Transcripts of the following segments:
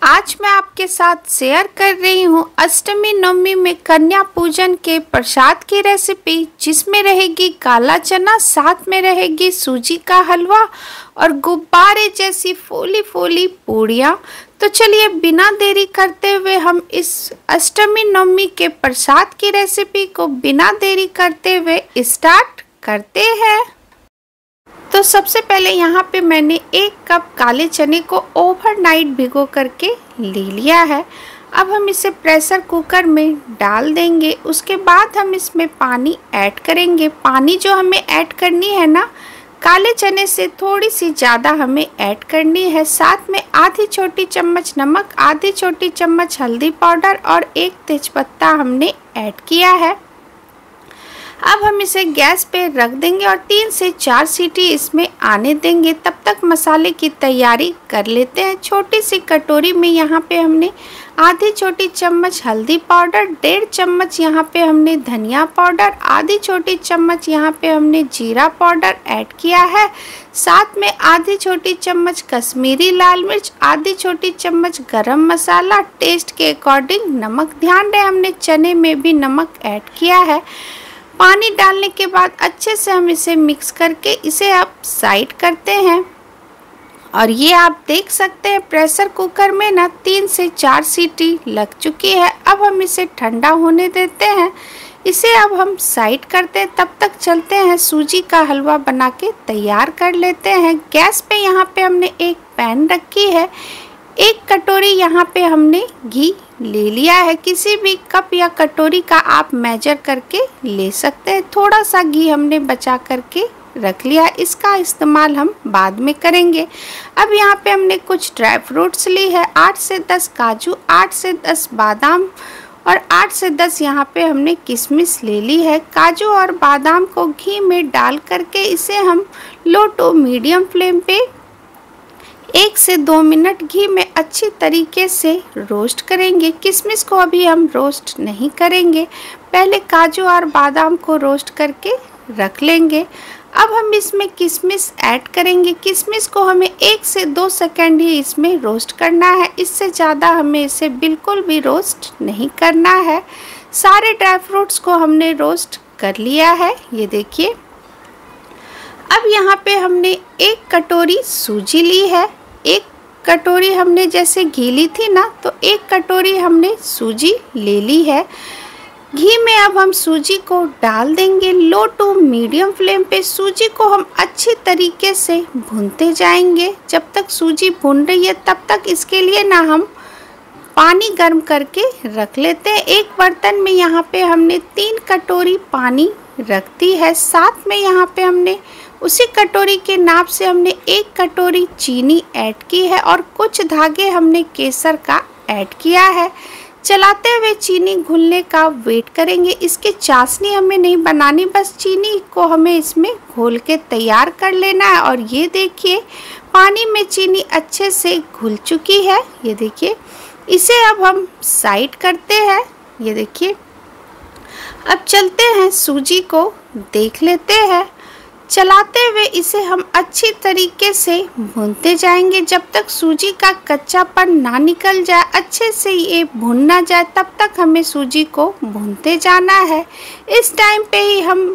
आज मैं आपके साथ शेयर कर रही हूँ अष्टमी नवमी में कन्या पूजन के प्रसाद की रेसिपी, जिसमें रहेगी काला चना, साथ में रहेगी सूजी का हलवा और गुब्बारे जैसी फूली फूली पूड़ियाँ। तो चलिए बिना देरी करते हुए हम इस अष्टमी नवमी के प्रसाद की रेसिपी को बिना देरी करते हुए स्टार्ट करते हैं। तो सबसे पहले यहाँ पे मैंने 1 कप काले चने को ओवरनाइट भिगो करके ले लिया है। अब हम इसे प्रेशर कुकर में डाल देंगे। उसके बाद हम इसमें पानी ऐड करेंगे। पानी जो हमें ऐड करनी है ना, काले चने से थोड़ी सी ज़्यादा हमें ऐड करनी है। साथ में आधी छोटी चम्मच नमक, आधी छोटी चम्मच हल्दी पाउडर और 1 तेजपत्ता हमने ऐड किया है। अब हम इसे गैस पे रख देंगे और 3 से 4 सीटी इसमें आने देंगे। तब तक मसाले की तैयारी कर लेते हैं। छोटी सी कटोरी में यहाँ पे हमने आधी छोटी चम्मच हल्दी पाउडर, 1.5 चम्मच यहाँ पे हमने धनिया पाउडर, आधी छोटी चम्मच यहाँ पे हमने जीरा पाउडर ऐड किया है। साथ में आधी छोटी चम्मच कश्मीरी लाल मिर्च, आधी छोटी चम्मच गरम मसाला, टेस्ट के अकॉर्डिंग नमक। ध्यान रहे हमने चने में भी नमक ऐड किया है। पानी डालने के बाद अच्छे से हम इसे मिक्स करके इसे अब साइड करते हैं। और ये आप देख सकते हैं प्रेशर कुकर में ना 3 से 4 सीटी लग चुकी है। अब हम इसे ठंडा होने देते हैं। इसे अब हम साइड करते हैं। तब तक चलते हैं सूजी का हलवा बना के तैयार कर लेते हैं। गैस पे यहाँ पे हमने एक पैन रखी है। 1 कटोरी यहाँ पे हमने घी ले लिया है। किसी भी कप या कटोरी का आप मेजर करके ले सकते हैं। थोड़ा सा घी हमने बचा करके रख लिया, इसका इस्तेमाल हम बाद में करेंगे। अब यहाँ पे हमने कुछ ड्राई फ्रूट्स ली है। 8 से 10 काजू, 8 से 10 बादाम और 8 से 10 यहाँ पे हमने किशमिश ले ली है। काजू और बादाम को घी में डाल करके इसे हम लो टू मीडियम फ्लेम पे 1 से 2 मिनट घी में अच्छी तरीके से रोस्ट करेंगे। किशमिश को अभी हम रोस्ट नहीं करेंगे, पहले काजू और बादाम को रोस्ट करके रख लेंगे। अब हम इसमें किशमिश ऐड करेंगे। किशमिश को हमें 1 से 2 सेकंड ही इसमें रोस्ट करना है, इससे ज़्यादा हमें इसे बिल्कुल भी रोस्ट नहीं करना है। सारे ड्राई फ्रूट्स को हमने रोस्ट कर लिया है, ये देखिए। अब यहाँ पे हमने 1 कटोरी सूजी ली है। 1 कटोरी हमने जैसे घी ली थी ना, तो 1 कटोरी हमने सूजी ले ली है। घी में अब हम सूजी को डाल देंगे। लो टू मीडियम फ्लेम पे सूजी को हम अच्छी तरीके से भूनते जाएंगे। जब तक सूजी भून रही है तब तक इसके लिए ना हम पानी गर्म करके रख लेते हैं। एक बर्तन में यहाँ पे हमने 3 कटोरी पानी रख दी है। साथ में यहाँ पे हमने उसी कटोरी के नाप से हमने 1 कटोरी चीनी ऐड की है और कुछ धागे हमने केसर का ऐड किया है। चलाते हुए चीनी घुलने का वेट करेंगे। इसकी चाशनी हमें नहीं बनानी, बस चीनी को हमें इसमें घोल के तैयार कर लेना है। और ये देखिए पानी में चीनी अच्छे से घुल चुकी है, ये देखिए। इसे अब हम साइड करते हैं, ये देखिए। अब चलते हैं सूजी को देख लेते हैं। चलाते हुए इसे हम अच्छी तरीके से भूनते जाएंगे जब तक सूजी का कच्चापन ना निकल जाए, अच्छे से ये भून ना जाए, तब तक हमें सूजी को भूनते जाना है। इस टाइम पे ही हम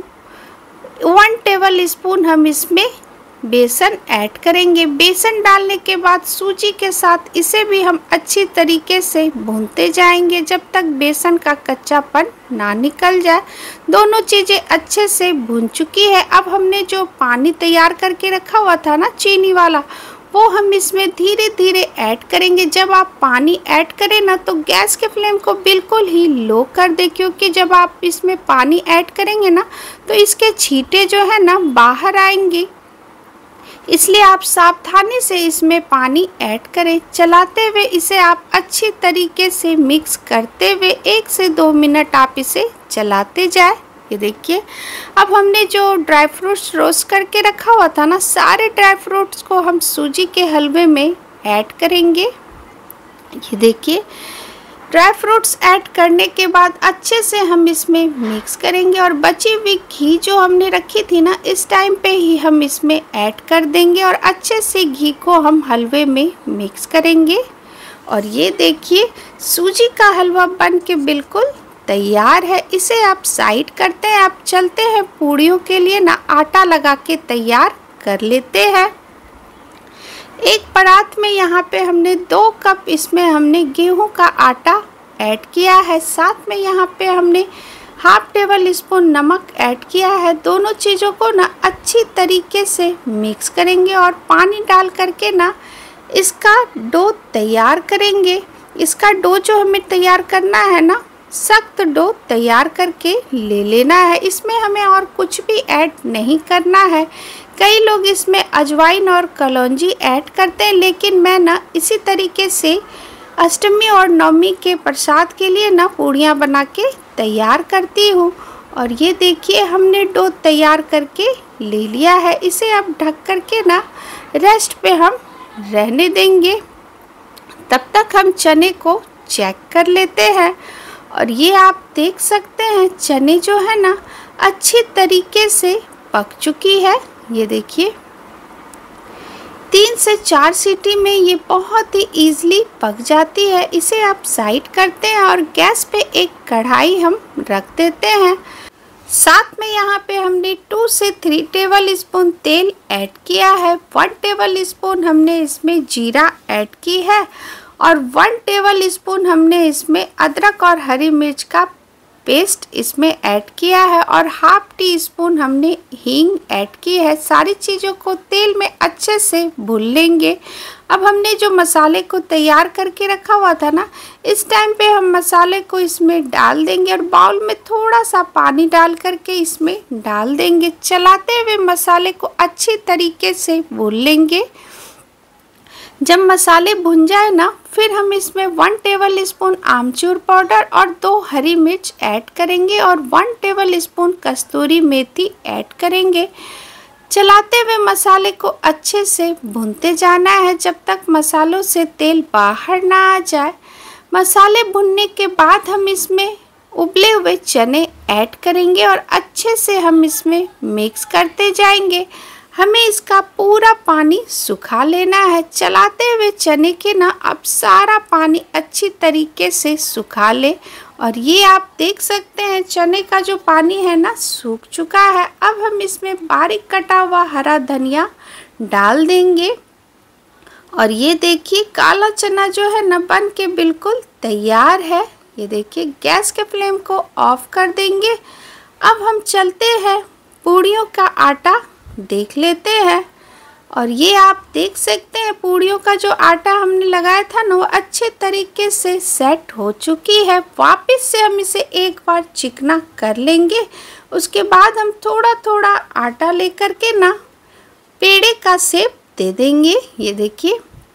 1 टेबल स्पून हम इसमें बेसन ऐड करेंगे। बेसन डालने के बाद सूजी के साथ इसे भी हम अच्छी तरीके से भूनते जाएंगे जब तक बेसन का कच्चापन ना निकल जाए। दोनों चीज़ें अच्छे से भून चुकी है। अब हमने जो पानी तैयार करके रखा हुआ था ना चीनी वाला, वो हम इसमें धीरे धीरे ऐड करेंगे। जब आप पानी ऐड करें ना तो गैस के फ्लेम को बिल्कुल ही लो कर दें, क्योंकि जब आप इसमें पानी ऐड करेंगे ना तो इसके छींटे जो है ना बाहर आएंगे, इसलिए आप सावधानी से इसमें पानी ऐड करें। चलाते हुए इसे आप अच्छी तरीके से मिक्स करते हुए 1 से 2 मिनट आप इसे चलाते जाए, ये देखिए। अब हमने जो ड्राई फ्रूट्स रोस्ट करके रखा हुआ था ना, सारे ड्राई फ्रूट्स को हम सूजी के हलवे में ऐड करेंगे, ये देखिए। ड्राई फ्रूट्स ऐड करने के बाद अच्छे से हम इसमें मिक्स करेंगे और बची हुई घी जो हमने रखी थी ना, इस टाइम पे ही हम इसमें ऐड कर देंगे और अच्छे से घी को हम हलवे में मिक्स करेंगे। और ये देखिए सूजी का हलवा बन के बिल्कुल तैयार है। इसे आप साइड करते हैं। आप चलते हैं पूड़ियों के लिए ना आटा लगा के तैयार कर लेते हैं। एक परात में यहाँ पे हमने 2 कप इसमें हमने गेहूं का आटा ऐड किया है। साथ में यहाँ पे हमने हाफ टेबल स्पून नमक ऐड किया है। दोनों चीज़ों को ना अच्छी तरीके से मिक्स करेंगे और पानी डाल करके ना इसका डो तैयार करेंगे। इसका डो जो हमें तैयार करना है ना, सख्त डो तैयार करके ले लेना है। इसमें हमें और कुछ भी ऐड नहीं करना है। कई लोग इसमें अजवाइन और कलौंजी ऐड करते हैं, लेकिन मैं ना इसी तरीके से अष्टमी और नवमी के प्रसाद के लिए ना पूड़ियाँ बना के तैयार करती हूँ। और ये देखिए हमने डो तैयार करके ले लिया है। इसे अब ढक करके ना रेस्ट पे हम रहने देंगे। तब तक हम चने को चेक कर लेते हैं। और ये आप देख सकते हैं चने जो है ना अच्छी तरीके से पक चुकी है। ये देखिए 3 से 4 सीटी में ये बहुत ही इजीली पक जाती है। इसे आप साइड करते हैं और गैस पे एक कढ़ाई हम रख देते हैं। साथ में यहाँ पे हमने 2 से 3 टेबल स्पून तेल ऐड किया है। 1 टेबल स्पून हमने इसमें जीरा ऐड की है और 1 टेबल स्पून हमने इसमें अदरक और हरी मिर्च का पेस्ट इसमें ऐड किया है और हाफ टी स्पून हमने हींग ऐड की है। सारी चीज़ों को तेल में अच्छे से भून लेंगे। अब हमने जो मसाले को तैयार करके रखा हुआ था ना, इस टाइम पे हम मसाले को इसमें डाल देंगे और बाउल में थोड़ा सा पानी डाल करके इसमें डाल देंगे। चलाते हुए मसाले को अच्छी तरीके से भून लेंगे। जब मसाले भुन जाए ना, फिर हम इसमें 1 टेबल स्पून आमचूर पाउडर और 2 हरी मिर्च ऐड करेंगे और 1 टेबल स्पून कस्तूरी मेथी ऐड करेंगे। चलाते हुए मसाले को अच्छे से भूनते जाना है जब तक मसालों से तेल बाहर ना आ जाए। मसाले भुनने के बाद हम इसमें उबले हुए चने ऐड करेंगे और अच्छे से हम इसमें मिक्स करते जाएंगे। हमें इसका पूरा पानी सुखा लेना है। चलाते हुए चने के ना अब सारा पानी अच्छी तरीके से सुखा ले। और ये आप देख सकते हैं चने का जो पानी है ना सूख चुका है। अब हम इसमें बारीक कटा हुआ हरा धनिया डाल देंगे। और ये देखिए काला चना जो है ना बन के बिल्कुल तैयार है। ये देखिए गैस के फ्लेम को ऑफ कर देंगे। अब हम चलते हैं पूड़ियों का आटा देख लेते हैं। और ये आप देख सकते हैं पूड़ियों का जो आटा हमने लगाया था ना वो अच्छे तरीके से सेट हो चुकी है। वापस से हम इसे एक बार चिकना कर लेंगे। उसके बाद हम थोड़ा थोड़ा आटा लेकर के ना पेड़े का शेप दे देंगे। ये देखिए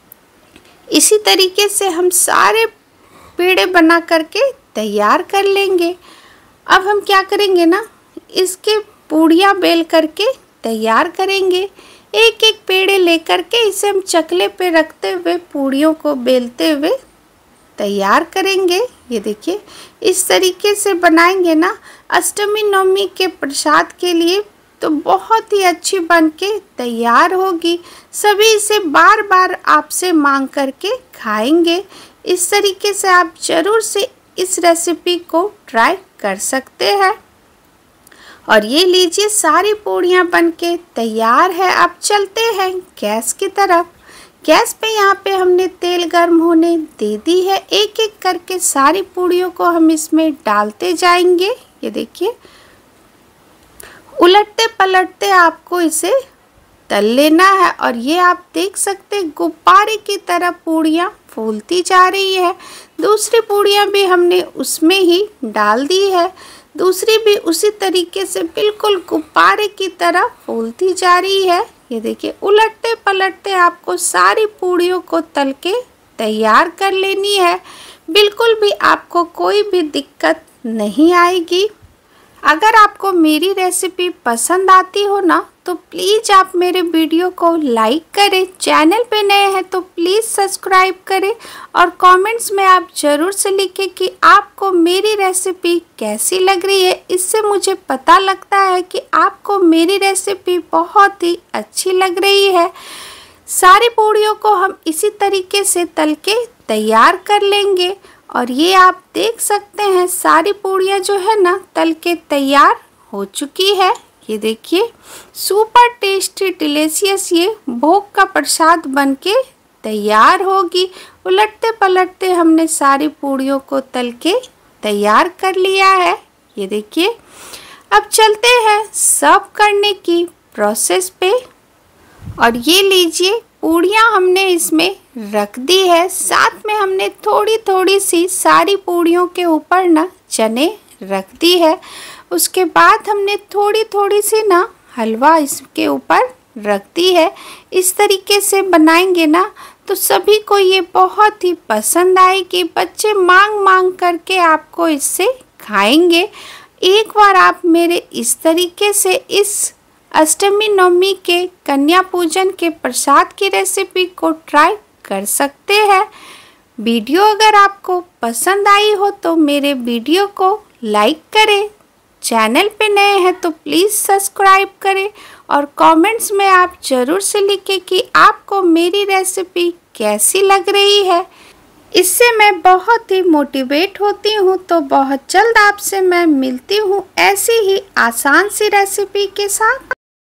इसी तरीके से हम सारे पेड़े बना करके तैयार कर लेंगे। अब हम क्या करेंगे ना, इसके पूड़ियाँ बेल करके तैयार करेंगे। एक एक पेड़े लेकर के इसे हम चकले पे रखते हुए पूड़ियों को बेलते हुए तैयार करेंगे। ये देखिए इस तरीके से बनाएंगे ना अष्टमी नवमी के प्रसाद के लिए तो बहुत ही अच्छी बन के तैयार होगी। सभी इसे बार बार आपसे मांग करके खाएंगे। इस तरीके से आप ज़रूर से इस रेसिपी को ट्राई कर सकते हैं। और ये लीजिए सारी पूड़ियाँ बनके तैयार है। अब चलते हैं गैस की तरफ। गैस पे यहाँ पे हमने तेल गर्म होने दे दी है। एक एक करके सारी पूड़ियों को हम इसमें डालते जाएंगे। ये देखिए उलटते पलटते आपको इसे तल लेना है। और ये आप देख सकते हैं गुब्बारे की तरह पूड़ियाँ फूलती जा रही है। दूसरी पूड़ियाँ भी हमने उसमें ही डाल दी है। दूसरी भी उसी तरीके से बिल्कुल गुब्बारे की तरह फूलती जा रही है। ये देखिए उलटते पलटते आपको सारी पूड़ियों को तल के तैयार कर लेनी है। बिल्कुल भी आपको कोई भी दिक्कत नहीं आएगी। अगर आपको मेरी रेसिपी पसंद आती हो ना तो प्लीज़ आप मेरे वीडियो को लाइक करें। चैनल पे नए हैं तो प्लीज़ सब्सक्राइब करें और कमेंट्स में आप ज़रूर से लिखें कि आपको मेरी रेसिपी कैसी लग रही है। इससे मुझे पता लगता है कि आपको मेरी रेसिपी बहुत ही अच्छी लग रही है। सारी पूड़ियों को हम इसी तरीके से तल के तैयार कर लेंगे। और ये आप देख सकते हैं सारी पूड़ियाँ जो है ना तल के तैयार हो चुकी है। ये देखिए सुपर टेस्टी डिलीशियस ये भोग का प्रसाद बनके तैयार होगी। उलटते पलटते हमने सारी पूड़ियों को तल के तैयार कर लिया है। ये देखिए अब चलते हैं सर्व करने की प्रोसेस पे। और ये लीजिए पूड़ियाँ हमने इसमें रख दी है, साथ में हमने थोड़ी थोड़ी सी सारी पूड़ियों के ऊपर ना चने रख दी है। उसके बाद हमने थोड़ी थोड़ी सी ना हलवा इसके ऊपर रख दी है। इस तरीके से बनाएंगे ना तो सभी को ये बहुत ही पसंद आएगी। बच्चे मांग मांग करके आपको इससे खाएंगे। एक बार आप मेरे इस तरीके से इस अष्टमी नवमी के कन्या पूजन के प्रसाद की रेसिपी को ट्राई कर सकते हैं। वीडियो अगर आपको पसंद आई हो तो मेरे वीडियो को लाइक करें, चैनल पे नए हैं तो प्लीज़ सब्सक्राइब करें और कमेंट्स में आप ज़रूर से लिखें कि आपको मेरी रेसिपी कैसी लग रही है। इससे मैं बहुत ही मोटिवेट होती हूँ। तो बहुत जल्द आपसे मैं मिलती हूँ ऐसी ही आसान सी रेसिपी के साथ।